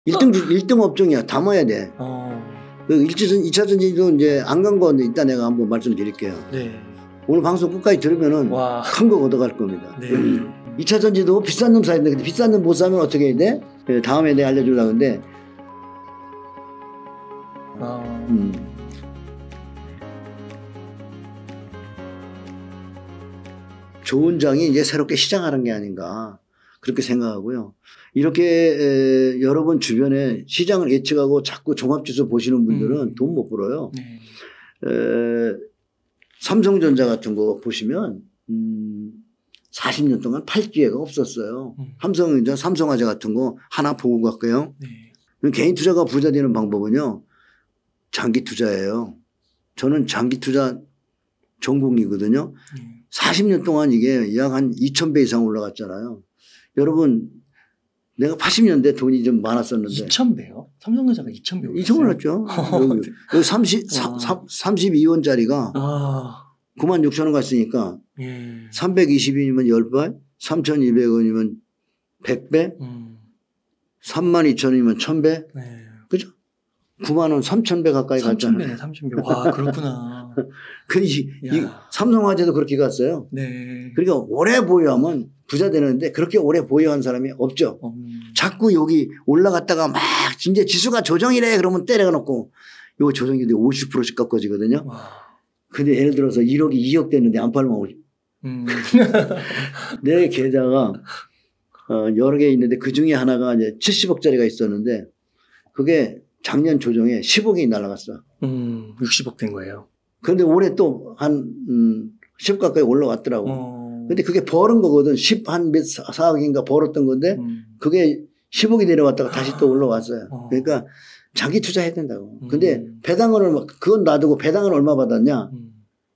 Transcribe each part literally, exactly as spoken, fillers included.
일 등, 일 등 업종이야. 담아야 돼. 어. 그 일 차전, 이 차 전지도 이제 안 간 건 이따 내가 한번 말씀드릴게요. 네. 오늘 방송 끝까지 들으면은 큰 거 얻어갈 겁니다. 네. 이 차 전지도 비싼 놈 사야 되는데 근데 비싼 놈 못 사면 어떻게 해야 돼? 다음에 내가 알려주려고 하는데 어. 음. 좋은 장이 이제 새롭게 시작하는 게 아닌가 그렇게 생각하고요. 이렇게 에, 여러분 주변에 시장을 예측하고 자꾸 종합지수 보시는 분들은 음. 돈 못 벌어요. 네. 에, 삼성전자 같은 거 보시면 음, 사십 년 동안 팔 기회가 없었어요. 음. 삼성전자, 삼성화재 같은 거 하나 보고 갈게요. 네. 개인 투자가 부자 되는 방법은요. 장기 투자예요. 저는 장기 투자 전공이거든요. 음. 사십 년 동안 이게 약 한 이천 배 이상 올라갔잖아요. 여러분 내가 팔십 년대 돈이 좀 많았었는데. 이천 배요? 삼성전자가 이천 배 올랐어요? 이천 올랐죠. 여기, 여기 삼십, 삼십이 원짜리가 아. 구만 육천 원 갔으니까 예. 삼백이십 원이면 십 배, 삼천이백 원이면 백 배, 음. 삼만 이천 원이면 천 배. 네. 그죠? 구만 원 삼천 배 가까이 갔잖아요. 삼천 배네, 삼천 배. 와, 그렇구나. 그, 이, 이 삼성화재도 그렇게 갔어요. 네. 그러니까 오래 보유하면 부자 되는데 그렇게 오래 보유한 사람이 없죠. 음. 자꾸 여기 올라갔다가 막 진짜 지수가 조정이래 그러면 때려가 놓고 이거 조정인데 오십 퍼센트씩 깎아지거든요. 와. 근데 예를 들어서 일억이 이억 됐는데 안 팔면 오십. 음. 내 계좌가 어, 여러 개 있는데 그 중에 하나가 이제 칠십억짜리가 있었는데 그게 작년 조정에 십억이 날아갔어. 음, 육십억 된 거예요. 그런데 올해 또 한, 음, 십 가까이 올라왔더라고. 어. 근데 그게 벌은 거거든. 십 한 몇 사억인가 벌었던 건데 음. 그게 십억이 내려왔다가 다시 또 올라왔어요. 어. 그러니까 자기 투자해야 된다고. 음. 근데 배당은 얼마, 그건 놔두고 배당은 얼마 받았냐? 음.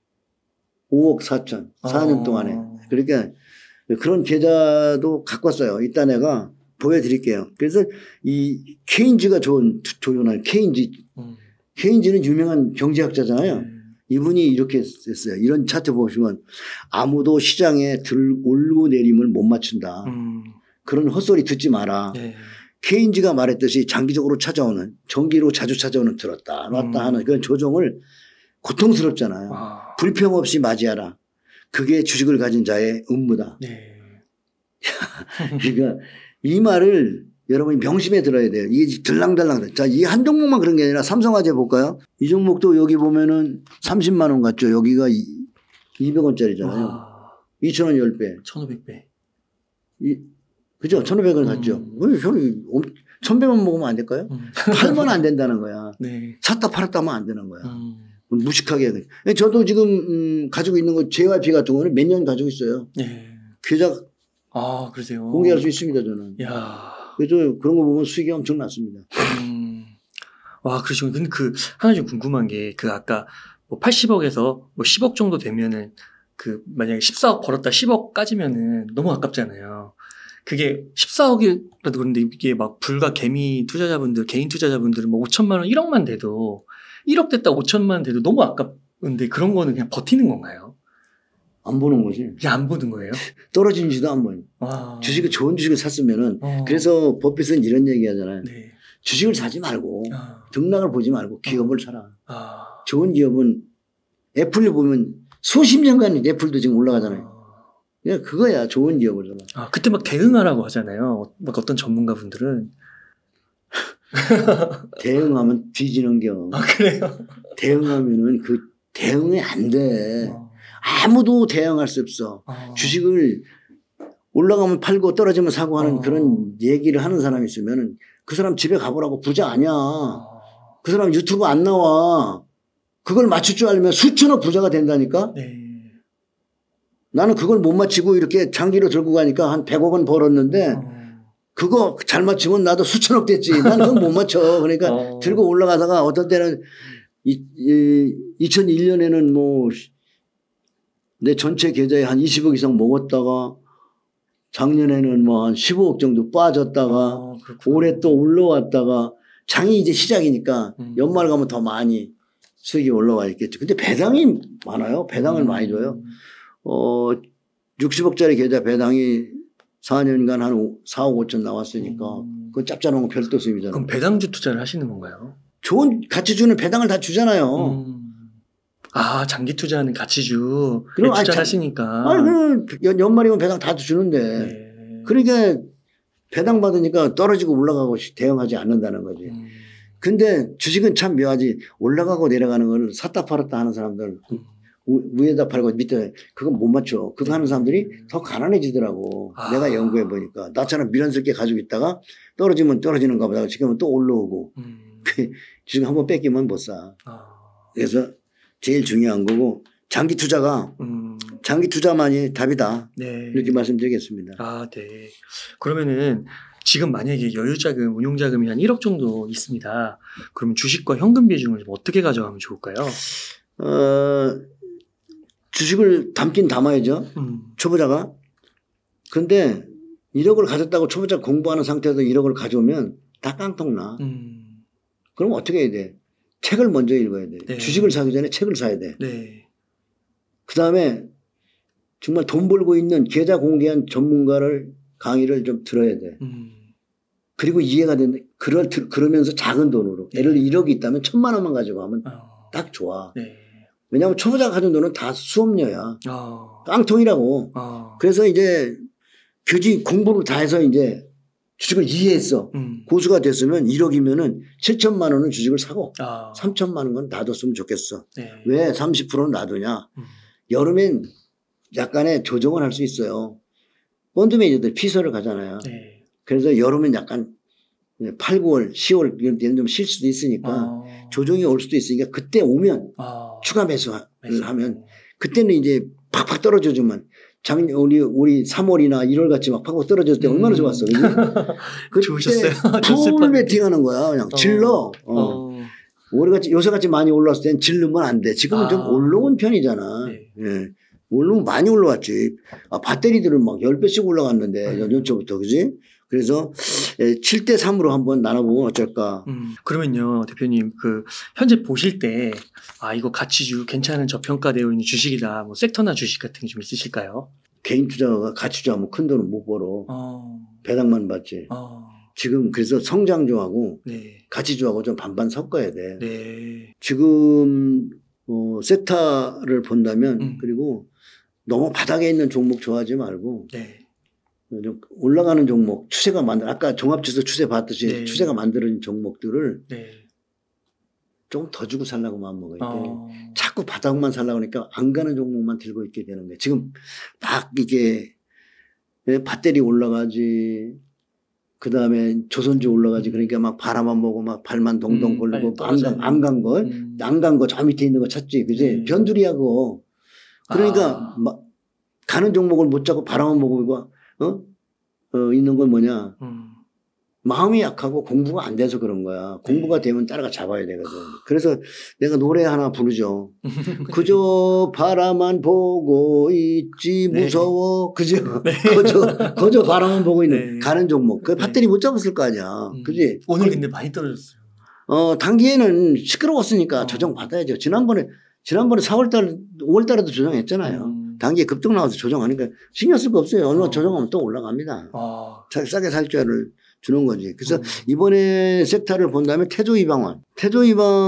오억 사천. 사 년 어. 동안에. 그러니까 그런 계좌도 갖고 왔어요. 이따 내가 보여드릴게요. 그래서 이 케인즈가 좋은 조연한 케인즈. 음. 케인즈는 유명한 경제학자잖아요. 음. 이분이 이렇게 했어요. 이런 차트 보시면 아무도 시장에 들 올고 내림을 못 맞춘다. 음. 그런 헛소리 듣지 마라. 네. 케인즈가 말했듯이 장기적으로 찾아오는 정기로 자주 찾아오는 들었다 놨다 음. 하는 그런 조정을 고통스럽잖아요. 아. 불평 없이 맞이하라. 그게 주식을 가진 자의 업무다. 네. 그러니까 이 말을 여러분이 명심해 들어야 돼요. 이게 들랑달랑. 자, 이 한 종목만 그런 게 아니라 삼성화재 볼까요? 이 종목도 여기 보면은 삼십만 원 같죠. 여기가 이백 원짜리잖아요. 아. 이천 원 십 배. 천오백 배. 이, 그죠? 천오백 원 음. 갔죠. 왜 저는 천 배만 먹으면 안 될까요? 음. 팔면 안 된다는 거야. 네. 샀다 팔았다 하면 안 되는 거야. 음. 무식하게 해야 돼. 저도 지금, 음, 가지고 있는 거 제이와이피 같은 거는 몇 년 가지고 있어요. 네. 계좌. 아, 그러세요? 공개할 수 있습니다, 저는. 야. 그래서 그런 거 보면 수익이 엄청 났습니다. 음. 와, 그러시군요. 근데 그, 하나 좀 궁금한 게, 그 아까 뭐 팔십억에서 뭐 십억 정도 되면은 그 만약에 십사억 벌었다 십억 까지면은 너무 아깝잖아요. 그게 십사억이라도 그런데 이게 막 불과 개미 투자자분들, 개인 투자자분들은 뭐 오천만 원, 일억만 돼도 일억 됐다 오천만 원 돼도 너무 아깝는데 그런 거는 그냥 버티는 건가요? 안 보는 거지. 그냥 안 보는 거예요? 떨어지는지도 안 보는. 아. 주식을 좋은 주식을 샀으면은 어. 그래서 버핏은 이런 얘기 하잖아요. 네. 주식을 사지 말고 아. 등락을 보지 말고 기업을 아. 사라. 아. 좋은 기업은 애플을 보면 수십 년간 애플도 지금 올라가잖아요. 아. 그냥 그거야 좋은 기업을 사라. 아, 그때 막 대응하라고 하잖아요. 막 어떤 전문가분들은. 대응하면 뒤지는 겨. 아, 그래요? 대응하면은 그 대응이 안 돼. 아. 아무도 대응할 수 없어. 아. 주식을 올라가면 팔고 떨어지면 사고 하는 아. 그런 얘기를 하는 사람이 있으면 그 사람 집에 가보라고. 부자 아니야. 아. 그 사람 유튜브 안 나와. 그걸 맞출 줄 알면 수천억 부자가 된다니까. 네. 나는 그걸 못 맞히고 이렇게 장기로 들고 가니까 한 백억 원 벌었는데 아. 그거 잘 맞추면 나도 수천억 됐지. 난 그건 못 맞춰. 그러니까 아. 들고 올라가다가 어떤 때는 이, 이, 이천일 년에는 뭐 내 전체 계좌에 한 이십억 이상 먹었다가 작년에는 뭐 한 십오억 정도 빠졌다가 아, 올해 또 올라왔다가 장이 이제 시작이니까 음. 연말 가면 더 많이 수익이 올라와 있겠죠. 근데 배당이 많아요. 배당을 음. 많이 줘요. 어, 육십억짜리 계좌 배당이 사 년간 한 사억 오천 나왔으니까 음. 그건 짭짤한 거 별도 수입이잖아. 그럼 배당주 투자를 하시는 건가요? 좋은 가치주는 배당을 다 주잖아요. 음. 아, 장기 투자는 가치주. 그럼 투자를 아니, 하시니까. 아니, 연, 연말이면 배당 다 주는데. 네. 그러니까 배당 받으니까 떨어지고 올라가고 대응하지 않는다는 거지. 음. 근데 주식은 참 묘하지. 올라가고 내려가는 걸 샀다 팔았다 하는 사람들. 음. 위에다 팔고 밑에 그건 못 맞춰. 그거 하는 사람들이 더 가난해지더라고. 아. 내가 연구해 보니까 나처럼 미련스럽게 가지고 있다가 떨어지면 떨어지는가 보다. 지금은 또 올라오고. 음. 지금 한번 뺏기면 못 사. 아. 그래서 제일 중요한 거고 장기 투자가 음. 장기 투자만이 답이다. 네. 이렇게 말씀드리겠습니다. 아, 네. 그러면은 지금 만약에 여유자금, 운용자금이 한 일억 정도 있습니다. 그러면 주식과 현금 비중을 좀 어떻게 가져가면 좋을까요? 어, 주식을 담긴 담아야죠. 음. 초보자가. 근데 일억을 가졌다고 초보자 공부하는 상태에서 일억을 가져오면 다 깡통나. 음. 그럼 어떻게 해야 돼? 책을 먼저 읽어야 돼. 네. 주식을 사기 전에 책을 사야 돼. 네. 그 다음에 정말 돈 벌고 있는 계좌 공개한 전문가를 강의를 좀 들어야 돼. 음. 그리고 이해가 되는, 그럴, 그러면서 작은 돈으로. 네. 예를 들어 일억이 있다면 천만 원만 가지고 하면 어. 딱 좋아. 네. 왜냐하면 초보자가 가진 돈은 다 수업료야. 어. 깡통이라고. 어. 그래서 이제 교직 공부를 다 해서 이제 주식을 이해했어. 음. 고수가 됐으면 일억이면은 칠천만 원은 주식을 사고 아. 삼천만 원은 놔뒀으면 좋겠어. 네. 왜 삼십 퍼센트는 놔두냐. 음. 여름엔 약간의 조정을 할 수 있어요. 펀드 매니저들 피서를 가잖아요. 네. 그래서 여름엔 약간 팔, 구월, 시월 이런 때는 좀 쉴 수도 있으니까 어. 조정이 올 수도 있으니까 그때 오면 어. 추가 매수를 매수. 하면 그때는 이제 팍팍 떨어져주면 작 우리 우리 삼월이나 일월 같이 막 팍팍 떨어졌을 때 음. 얼마나 좋았어. 그때 좋으셨어요? 풀 베팅하는 거야. 그냥 어. 질러. 어. 어. 올해같이 요새같이 많이 올랐을 땐 질르면 안 돼. 지금은 아. 좀 올라온 편이잖아. 네. 예. 올라오면 많이 올라왔지. 아, 배터리들은 막 열 배씩 올라갔는데 음. 연초부터 그지? 그래서 칠 대 삼으로 한번 나눠보면 어쩔까. 음, 그러면요, 대표님, 그, 현재 보실 때, 아, 이거 가치주 괜찮은 저평가되어 있는 주식이다, 뭐, 섹터나 주식 같은 게 좀 있으실까요? 개인 투자가 가치 투자하면 큰 돈은 못 벌어. 어, 배당만 받지. 어, 지금 그래서 성장주하고 네, 가치주하고 좀 반반 섞어야 돼. 네, 지금 어, 섹터를 본다면 음. 그리고 너무 바닥에 있는 종목 좋아하지 말고 네, 좀 올라가는 종목 추세가 만들 아까 종합지수 추세 봤듯이 네. 추세가 만드는 종목들을 네, 좀 더 주고 살라고 마음먹어야 돼. 어, 자꾸 바닥만 살라고 하니까 안 가는 종목만 들고 있게 되는 거예요. 지금 막 이게 배터리 올라가지 그 다음에 조선주 올라가지 그러니까 막 바라만 보고 막 발만 동동 음, 걸리고 빨리 안 간 거, 음. 안 간 거 저 밑에 있는 거 찾지. 그지? 네. 변두리야 그거. 그러니까 아. 막 가는 종목을 못 잡고 바라만 보고 이거 어? 어 있는 건 뭐냐? 음. 마음이 약하고 공부가 안 돼서 그런 거야. 공부가 되면 따라가 잡아야 되거든. 그래서 내가 노래 하나 부르죠. 그저 바라만 보고 있지 무서워. 네. 그죠? 네. 그저, 그저 바라만 보고 있는 네. 가는 종목. 그 네. 배터리 못 잡았을 거 아니야. 음. 그지? 오늘 근데 많이 떨어졌어요. 어, 단기에는 시끄러웠으니까 어. 조정 받아야죠. 지난번에, 지난번에 사월 달, 오월 달에도 조정했잖아요. 음. 단기에 급등 나와서 조정하니까 신경 쓸 거 없어요. 얼마 어. 조정하면 또 올라갑니다. 아, 싸게 살 줄을 주는 거지. 그래서 음. 이번에 섹터를 본다면 태조 이방원. 태조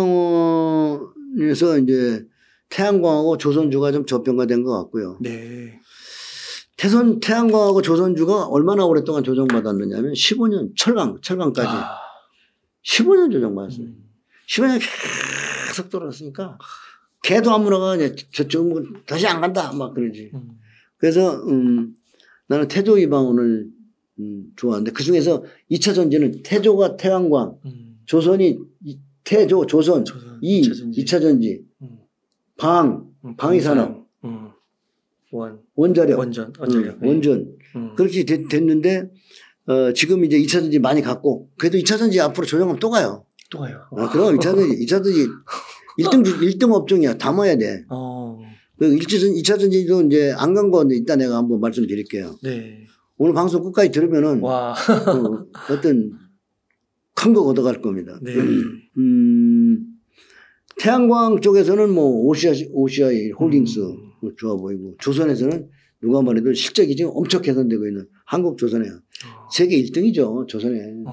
이방원에서 이제 태양광하고 조선주가 좀 저평가된 것 같고요. 네, 태선, 태양광하고 조선주가 얼마나 오랫동안 조정받았느냐면 십오 년, 철강, 철강까지. 아. 십오 년 조정받았어요. 음. 십오 년 계속 떨어졌으니까 걔도 안 물어가. 이제 저쪽 다시 안 간다. 막 그러지. 음. 그래서, 음, 나는 태조 이방원을 음, 좋아하는데 그 중에서 이 차 전지는 태조가 태양광, 음. 조선이 이, 태조, 조선, 조선, 이, 이 차 전지. 이 차 전지, 음. 방, 음, 방위산업, 음. 원, 원자력, 원전, 원자력. 음, 원전. 음. 그렇게 됐, 됐는데, 어, 지금 이제 이 차 전지 많이 갔고, 그래도 이 차 전지 앞으로 조정하면 또 가요. 또 가요. 아, 그럼 이 차 전지, 이 차 전지 일 등, 일 등 업종이야. 담아야 돼. 어, 그 이 차 전지도 이제 안 간 거 이따 내가 한번 말씀드릴게요. 네. 오늘 방송 끝까지 들으면은, 와. 어, 어떤 큰 거 얻어갈 겁니다. 네. 음, 태양광 쪽에서는 뭐 오시아이, 오시아이 홀딩스 음. 좋아 보이고, 조선에서는 누가 말해도 실적이 지금 엄청 개선되고 있는 한국조선이야. 어. 세계 일 등이죠, 조선에. 어.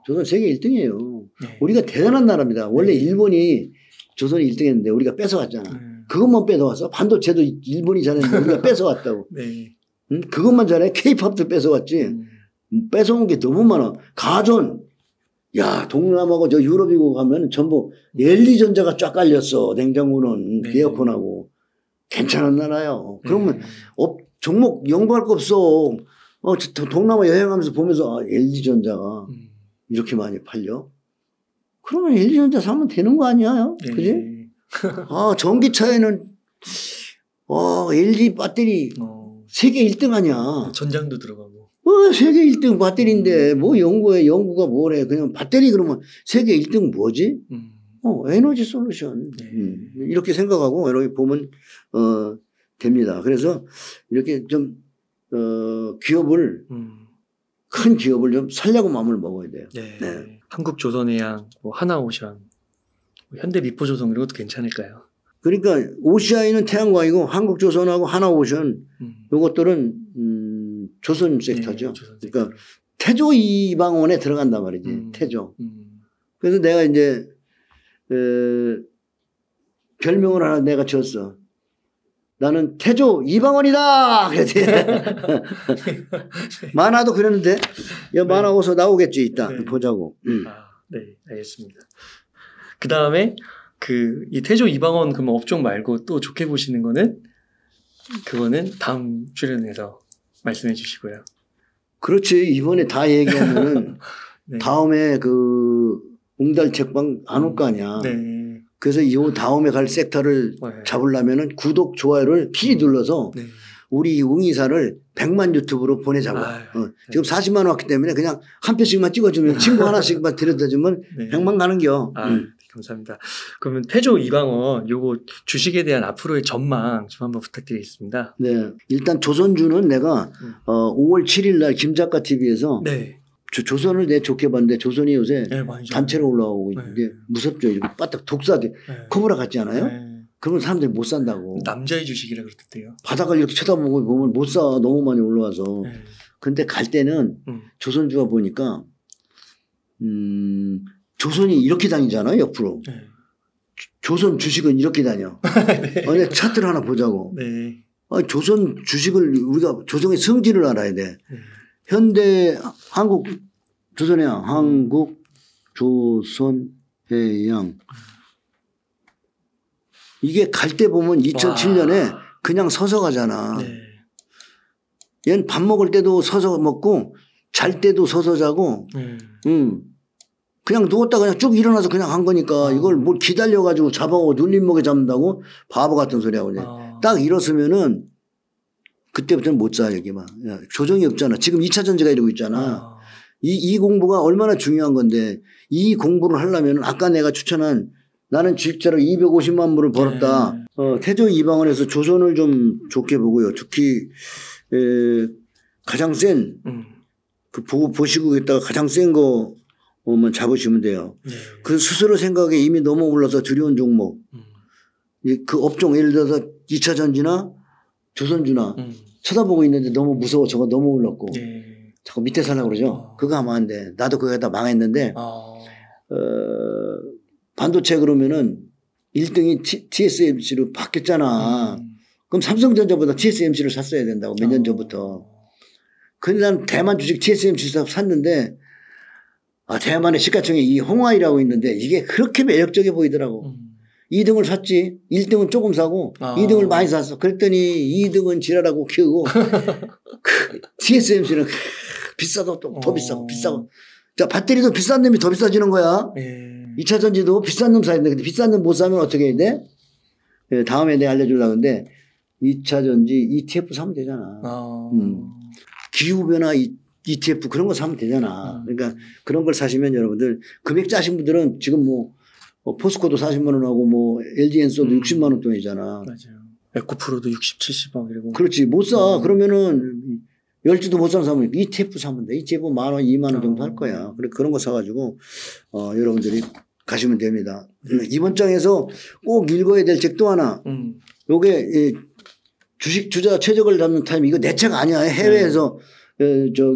조선 세계 일 등이에요. 네. 우리가 대단한 나라입니다. 원래 네. 일본이 조선이 일 등 했는데 우리가 뺏어왔잖아. 네. 그것만 뺏어왔어. 반도체도 일본이 잘했는데 우리가 뺏어왔다고. 네. 응? 그것만 잘해. 케이팝도 뺏어왔지. 음. 뺏어온 게 너무 많아. 가전. 야, 동남아고 저 유럽이고 가면 전부 엘지전자가 쫙 깔렸어. 냉장고는 네. 에어컨하고. 괜찮은 나라요. 그러면 네. 업, 종목 연구할 거 없어. 어, 저 동남아 여행하면서 보면서 아, 엘지전자가 음. 이렇게 많이 팔려? 그러면 엘지전자 사면 되는 거 아니야? 네. 그지? 아, 전기차에는 어, 엘지 배터리 어. 세계 일 등 아니야. 전장도 들어가고. 어, 세계 일 등 배터리인데, 뭐 연구해, 연구가 뭐래. 그냥 배터리 그러면 세계 일 등 뭐지? 음. 어, 에너지 솔루션. 네. 음, 이렇게 생각하고 이렇게 보면, 어, 됩니다. 그래서 이렇게 좀, 어, 기업을, 음. 큰 기업을 좀 살려고 마음을 먹어야 돼요. 네. 네. 한국조선해양, 뭐 하나오션, 뭐 현대미포조선 이런 것도 괜찮을까요? 그러니까 오시아이는 태양광이고 한국조선하고 하나오션 음. 요것들은, 음, 조선 섹터죠. 네, 조선 섹터. 그러니까 태조 이방원에 들어간단 말이지. 음. 태조. 음. 그래서 내가 이제, 에, 별명을 하나 내가 지었어. 나는 태조 이방원이다! 그랬지. 만화도 그랬는데, 야, 만화 어서 나오겠지, 이따. 네. 보자고. 음. 아, 네, 알겠습니다. 그 다음에 그 이 태조 이방원 그러면 업종 말고 또 좋게 보시는 거는 그거는 다음 출연에서 말씀해 주시고요. 그렇지. 이번에 다 얘기하면은 네. 다음에 그 웅달 책방 안 올 거 아니야. 네. 그래서 이 다음에 갈 섹터를 네. 잡으려면은 구독, 좋아요를 필히 눌러서 네. 우리 웅이사를 백만 유튜브로 보내자고. 아유, 어. 지금 사십만 원 왔기 때문에 그냥 한 편씩만 찍어주면 친구 하나씩만 데려다주면 네. 백만 가는겨. 아, 음. 감사합니다. 그러면 태조 이방원 요거 주식에 대한 앞으로의 전망 좀 한번 부탁드리겠습니다. 네. 일단 조선주는 내가 음. 어, 오월 칠일 날 김작가 티비에서 네. 조, 조선을 내 좋게 봤는데 조선이 요새 네, 많이 좀- 단체로 올라오고 네. 있는데 무섭죠. 이렇게 바닥 독사게 네. 코브라 같지 않아요? 네. 그러면 사람들이 못 산다고. 남자의 주식이라 그러던데요. 바닥을 이렇게 쳐다보고 보면 못 사. 너무 많이 올라와서. 네. 근데 갈 때는 음. 조선주가 보니까 음, 조선이 이렇게 다니잖아요. 옆으로. 네. 조선 주식은 이렇게 다녀. 네. 어, 내 차트를 하나 보자고. 네. 아, 조선 주식을 우리가 조선의 성질을 알아야 돼. 네. 현대 한국 조선해양 한국 조선해양 이게 갈 때 보면 이천칠 년에 와. 그냥 서서 가잖아. 네. 얘는 밥 먹을 때도 서서 먹고 잘 때도 서서 자고 네. 음. 그냥 누웠다 그냥 쭉 일어나서 그냥 한 거니까 아. 이걸 뭘 기다려가지고 잡아오고 눌림목에 잡는다고 바보 같은 소리 하고 이제 아. 딱 일었으면은 그때부터는 못 자, 여기만. 야, 조정이 없잖아. 지금 이 차 전지가 이러고 있잖아. 아. 이, 이 공부가 얼마나 중요한 건데 이 공부를 하려면 아까 내가 추천한 나는 주식자로 이백오십만 불을 벌었다. 네. 어, 태조 이방원에서 조선을 좀 좋게 보고요. 특히, 에, 가장 센, 음. 그 보고 보시고 있다가 가장 센 거만 잡으시면 돼요. 네. 그 스스로 생각에 이미 너무 올라서 두려운 종목. 음. 이 그 업종 예를 들어서 이 차 전지나 조선주나 음. 쳐다보고 있는데 너무 무서워. 저거 너무 올랐고. 네. 자꾸 밑에 살라고 그러죠. 어. 그거 하면 안 돼. 나도 그거 다 망했는데, 아. 어, 반도체 그러면은 일 등이 티에스엠씨로 바뀌었잖아. 음. 그럼 삼성전자보다 티에스엠씨를 샀어야 된다고 몇 년 어. 전부터. 근데 난 대만 주식 티에스엠씨 샀는데, 아, 대만의 시가총액 이 홍하이라고 있는데 이게 그렇게 매력적이 보이더라고. 음. 이 등을 샀지. 일 등은 조금 사고 아. 이 등을 많이 샀어. 그랬더니 이 등은 지랄하고 키우고 그 티에스엠씨는 비싸도 또 더 어. 비싸고 비싸고. 자, 배터리도 비싼 놈이 더 비싸지는 거야. 네. 이 차 전지도 비싼 놈 사야 돼. 근데 비싼 놈 못 사면 어떻게 해야 돼? 예, 다음에 내가 알려주려고 하는데 이 차 전지 이티에프 사면 되잖아. 아. 음. 기후변화 이티에프 그런 거 사면 되잖아. 음. 그러니까 그런 걸 사시면 여러분들 금액 짜신 분들은 지금 뭐 어, 포스코도 사십만 원 하고 뭐 엘지엔소도 음. 육십만 원 돈이잖아. 맞아요. 에코프로도 육십, 칠십억 이러고. 그렇지. 못 사. 음. 그러면은 열주도 못 사는 사람은 이티에프 사면 돼. 이티에프 만 원, 이만 원 정도 어. 할 거야. 그래 그런 거 사가지고 어, 여러분들이 가시면 됩니다. 음, 이번 장에서 꼭 읽어야 될 책 또 하나. 음. 요게 이 주식 투자 최적을 잡는 타임 이거 내 책 아니야. 해외에서 어, 저기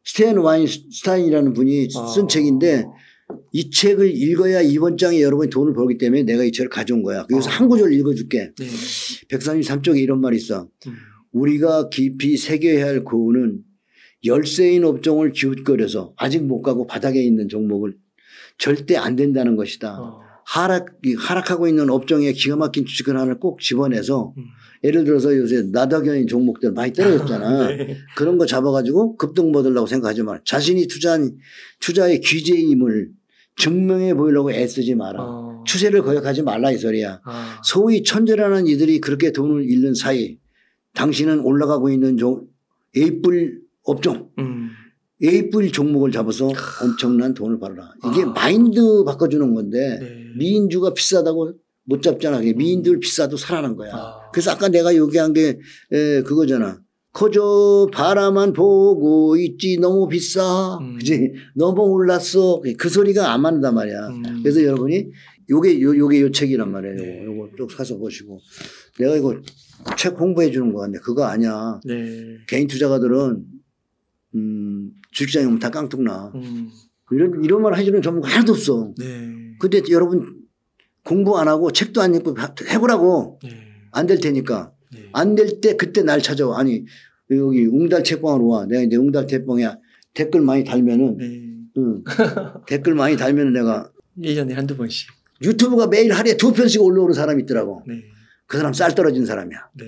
스탠 와인스타인이라는 분이 아. 쓴 책인데 이 책을 읽어야 이번 장에 여러분이 돈을 벌기 때문에 내가 이 책을 가져온 거야. 그래서 아. 한 구절 읽어줄게. 네. 백삼십삼 쪽에 이런 말이 있어. 음. 우리가 깊이 새겨야 할 교훈은 열세인 업종을 기웃거려서 아직 못 가고 바닥에 있는 종목을 절대 안 된다는 것이다. 어. 하락, 하락하고 있는 업종에 기가 막힌 주식을 하나 꼭 집어내서 음. 예를 들어서 요새 나다견인 종목들 많이 떨어졌잖아. 네. 그런 거 잡아가지고 급등 받으려고 생각하지 마라. 자신이 투자한 투자의 귀재임을 증명해 보이려고 애쓰지 마라. 어. 추세를 거역하지 말라 이 소리야. 아. 소위 천재라는 이들이 그렇게 돈을 잃는 사이 당신은 올라가고 있는 종, A뿔 업종, 음. A뿔 종목을 잡아서 엄청난 돈을 벌어라. 이게 아. 마인드 바꿔주는 건데 네. 미인주가 비싸다고 못 잡잖아. 미인들 비싸도 살아난 거야. 아. 그래서 아까 내가 얘기한 게 에, 그거잖아. 커져 바라만 보고 있지 너무 비싸. 음. 그지? 너무 올랐어. 그 소리가 안 맞는단 말이야. 음. 그래서 여러분이 요게 요, 요게 요 책이란 말이에요. 네. 요거, 요거 쭉 사서 보시고. 내가 이거 책 홍보해 주는 거 같네. 그거 아니야. 네. 개인 투자가들은 음, 주식장에 오면 다 깡통나. 음. 이런 이런 말 해주는 전문가 하나도 없어. 네. 근데 여러분 공부 안 하고 책도 안 읽고 해보라고. 네. 안 될 테니까. 네. 안 될 때 그때 날 찾아와. 아니 여기 웅달 책방으로 와. 내가 이제 웅달 책방에 댓글 많이 달면은 네. 응. 댓글 많이 달면은 내가 일 년에 한두 번씩. 유튜브가 매일 하루에 두 편씩 올라오는 사람이 있더라고. 네. 그 사람 쌀 떨어진 사람이야. 네.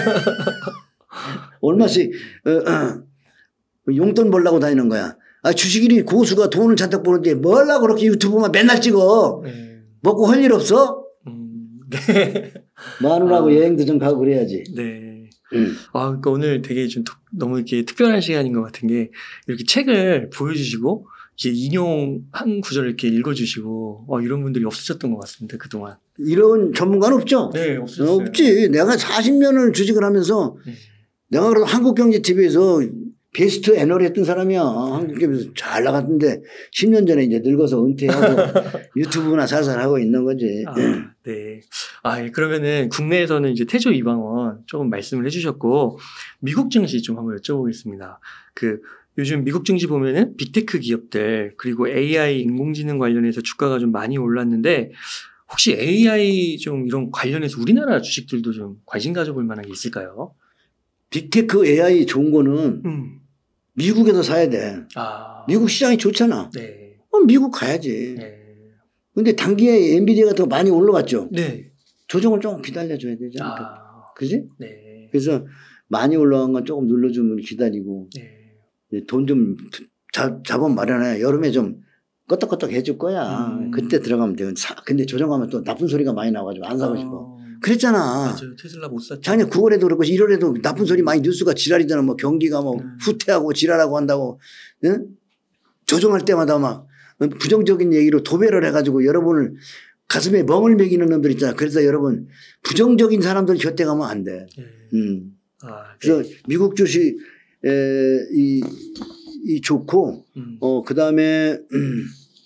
얼마씩 어, 어, 용돈 벌라고 다니는 거야. 아, 주식일이 고수가 돈을 잔뜩 버는데 뭘라고 그렇게 유튜브만 맨날 찍어. 네. 먹고 할 일 없어? 음. 네. 마누라하고 아. 여행도 좀 가고 그래야지. 네. 응. 아, 그러니까 오늘 되게 좀 특- 너무 이렇게 특별한 시간인 것 같은 게 이렇게 책을 보여주시고 이제 인용한 구절을 이렇게 읽어주시고 어, 이런 분들이 없으셨던 것 같습니다 그동안. 이런 전문가는 없죠? 네, 없으셨어요. 없지. 내가 사십 년을 주식을 하면서 네. 내가 그래도 한국경제티비에서 베스트 애널 했던 사람이야. 한국경제에서 잘 나갔는데 십 년 전에 이제 늙어서 은퇴하고 유튜브나 살살 하고 있는 거지. 아, 네. 아, 예, 그러면은 국내에서는 이제 태조 이방원 조금 말씀을 해주셨고 미국 증시 좀 한번 여쭤보겠습니다. 그 요즘 미국 증시 보면은 빅테크 기업들 그리고 에이아이 인공지능 관련해서 주가가 좀 많이 올랐는데 혹시 에이아이 좀 이런 관련해서 우리나라 주식들도 좀 관심 가져볼 만한 게 있을까요? 빅테크 에이아이 좋은 거는 음. 미국에서 사야 돼. 아. 미국 시장이 좋잖아. 네. 그럼 미국 가야지. 네. 근데 단기에 엔비디아 같은 거 많이 올라갔죠. 네. 조정을 조금 기다려줘야 되지 않을까. 아. 그지? 네. 그래서 많이 올라간 건 조금 눌러주면 기다리고 네. 돈 좀 자본 마련해. 여름에 좀 껐덕껐덕 해줄 거야. 음. 그때 들어가면 돼. 사, 근데 조정하면 또 나쁜 소리가 많이 나와가지고 안 사고 싶어. 어. 그랬잖아. 맞아요. 테슬라 못 샀죠. 작년 구월에도 그렇고 일월에도 나쁜 소리 많이 뉴스가 지랄이잖아. 뭐 경기가 뭐 음. 후퇴하고 지랄하고 한다고. 응? 조정할 때마다 막 부정적인 얘기로 도배를 해가지고 여러분을 가슴에 멍을 매기는 놈들 있잖아. 그래서 여러분 부정적인 사람들 곁에 가면 안 돼. 네. 음. 아, 네. 그래서 미국 주식 에, 이, 이 좋고 음. 어 그다음에 음,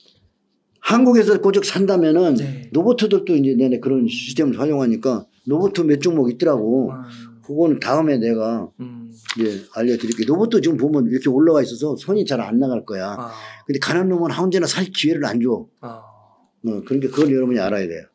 한국에서 고적 산다면은 네. 로봇들도 이제 내내 그런 시스템을 활용하니까 로봇 몇 종목 있더라고. 아, 그거는 다음에 내가 음. 이제 알려드릴게요. 로봇도 지금 보면 이렇게 올라와 있어서 손이 잘 안 나갈 거야. 아, 근데 가난 놈은 언제나 살 기회를 안 줘. 아. 어, 그러니까 그걸 여러분이 알아야 돼요.